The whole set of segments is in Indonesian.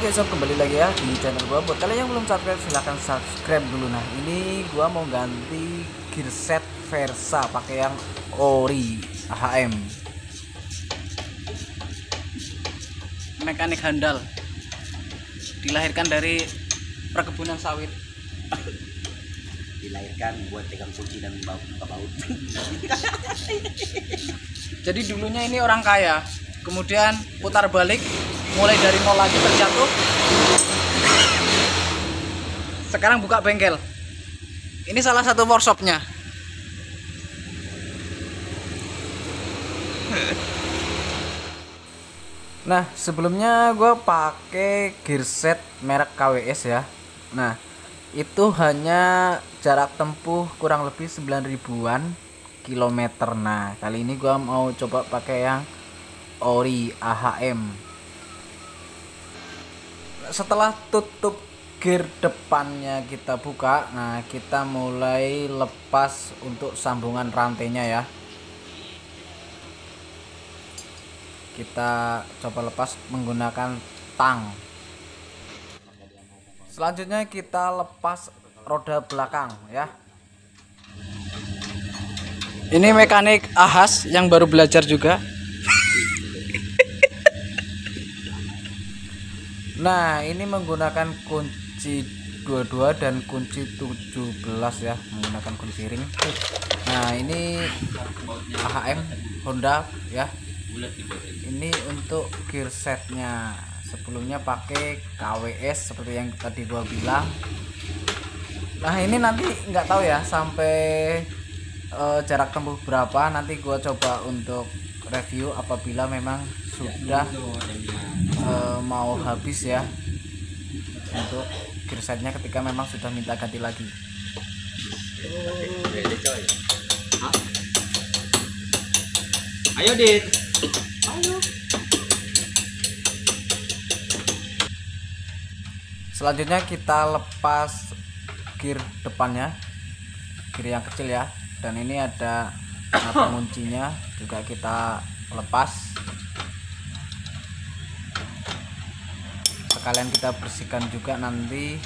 Oke sob, kembali lagi ya di channel gua. Buat kalian yang belum subscribe silahkan subscribe dulu. Nah ini gua mau ganti gearset Versa pakai yang ori AHM. Mekanik handal, dilahirkan dari perkebunan sawit. Dilahirkan buat pegang kunci dan buka baut. Jadi dulunya ini orang kaya, kemudian putar balik, mulai dari nol lagi terjatuh. Sekarang buka bengkel. Ini salah satu workshopnya. Nah sebelumnya gue pakai gearset merek KWS ya. Nah itu hanya jarak tempuh kurang lebih 9.000-an kilometer. Nah kali ini gua mau coba pakai yang ori AHM. Setelah tutup gear depannya kita buka, nah kita mulai lepas untuk sambungan rantainya ya. Kita coba lepas menggunakan tang. Selanjutnya kita lepas roda belakang ya. Ini mekanik Ahas yang baru belajar juga. Nah ini menggunakan kunci 22 dan kunci 17 ya, menggunakan kunci ring. Nah ini AHM Honda ya. Ini untuk gearsetnya, sebelumnya pakai KWS seperti yang tadi gua bilang. Nah ini nanti nggak tahu ya sampai jarak tempuh berapa, nanti gua coba untuk review apabila memang sudah mau habis ya untuk gearsetnya, ketika memang sudah minta ganti lagi. Ayo Dit. Ayo. Selanjutnya kita lepas gear depannya, gear yang kecil ya, dan ini ada penguncinya juga kita lepas. Sekalian kita bersihkan juga nanti.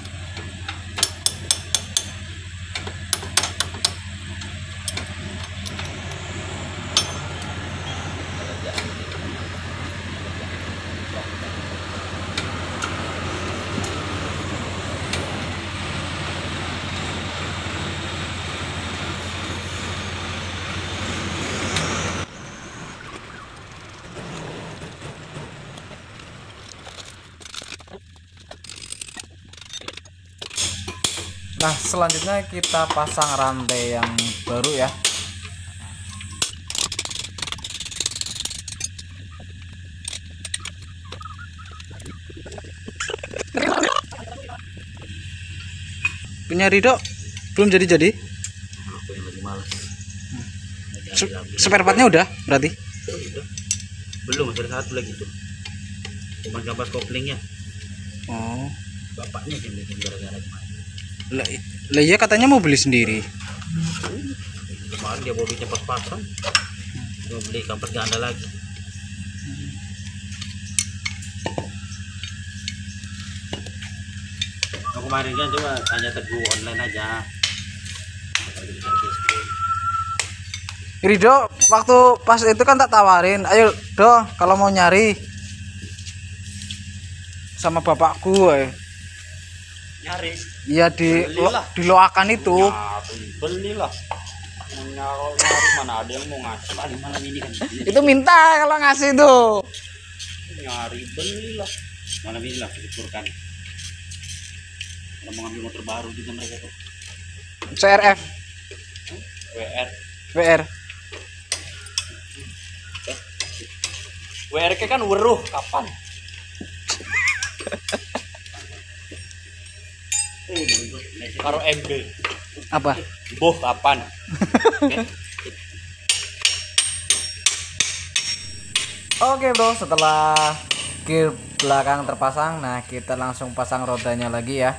Nah selanjutnya kita pasang rantai yang baru ya. Punya Rido belum jadi. Aku yang lagi malas. Spare partnya udah berarti? Belum, ada satu lagi tuh. Cuma gambar koplingnya. Oh. Bapaknya yang bikin gara-gara kemarin. Lah iya katanya mau beli sendiri. Kemarin dia bawa duitnya pas-pasan. Mau beli kamper ganda lagi. Aku kemarin kan coba tanya Teguh online aja. Rido waktu pas itu kan tak tawarin, ayo Do kalau mau nyari sama bapakku Nyaris. iya diloakan itu. Belilah. Nyari mana ada yang mau ngasih paling malam ini kan. Itu minta kalau ngasih tuh. Nyari belilah. Malam ini lah dikurkan. Kalau mau ngambil motor baru juga mereka tuh. CRF WR. WR kan weruh kapan? Karo MB. Apa? Boh kapan? Oke bro, setelah gear belakang terpasang, nah kita langsung pasang rodanya lagi ya.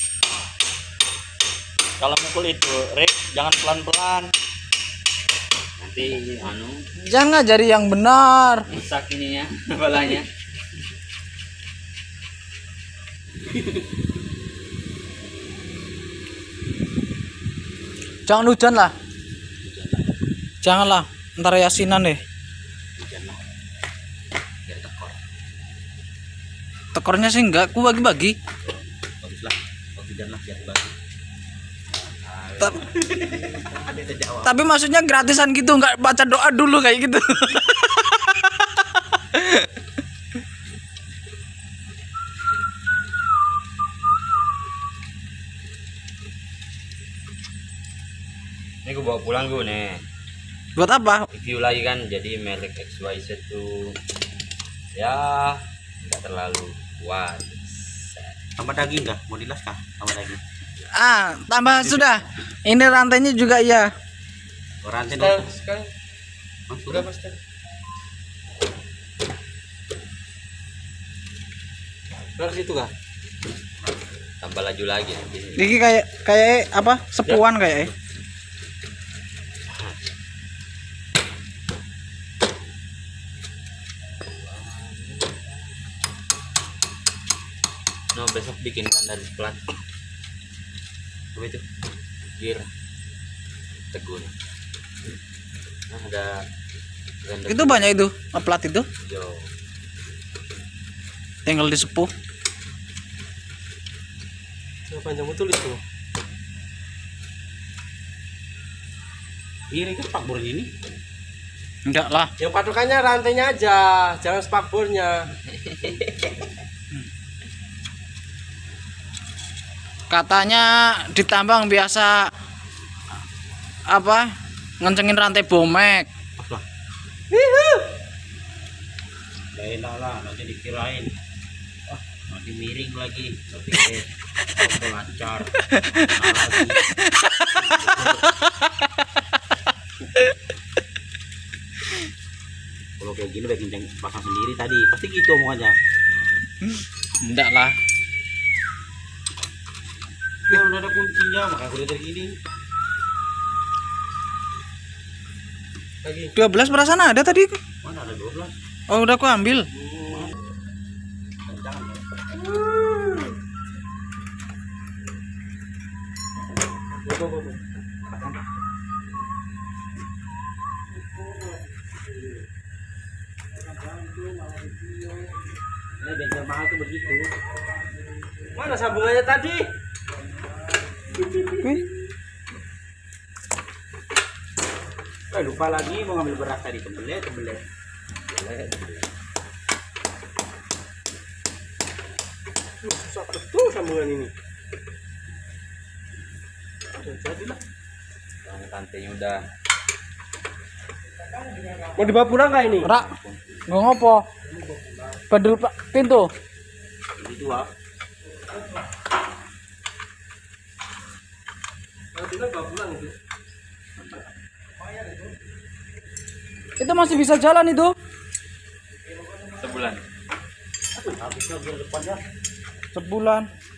Kalau mukul itu, Rick, jangan pelan-pelan. Nanti anu Jangan ngajari yang benar. rusak ininya balanya. Jangan hujan lah. Janganlah. Ntar yasinan deh. Hujan lah. Biar tekor. Tekornya sih enggak, ku bagi-bagi. Bagus lah. Hujan lah biar bagi. Ta- Tapi maksudnya gratisan gitu, nggak baca doa dulu kayak gitu. Ini gue bawa pulang gue nih. Buat apa? Review lagi kan, jadi merek XYZ tuh ya nggak terlalu kuat. Tambah daging nggak? Mau dilas kah? Tambah daging. Tambah sudah. Ini rantainya juga ya. Rantai Sekarang udah pasti. Ke situ kah? tambah laju lagi nanti. Ini kayak apa? Sepuan kayak. No, besok bikinkan dari plat. Apa itu? Gear Tegun. Nah, ada ganda Itu banyak itu, plat itu. hijau. Tinggal disepuh. Panjang betul itu. Ini kan spakbor ini. Enggak lah. Yang patokannya rantainya aja, jangan spakbornya. Katanya ditambang biasa apa? Ngencengin rantai bomek. Gak enak lah, nanti dikirain nanti miring lagi, tapi lancar. Kalau kayak gini baik kenceng pasang sendiri tadi, pasti gitu omongannya. Enggak lah. Kalau ada kuncinya, makanya udah dari gini. Lagi. 12 perasaan ada tadi. Mana ada 12? Oh, udah aku ambil. Kencang. Go. Ini bengkel mahal tuh begitu. Mana sambungannya tadi? Lupa lagi mau ngambil beras tadi, tembelet. Susah betul sambungan ini. Jadilah. Rantainya udah. Mau dibawa pulang kah ini? Rak. Nggak ngopo. Pedul Pak pintu. Ini dua. Kalau bilang bawa pulang itu. Itu masih bisa jalan itu. Sebulan. Sebulan.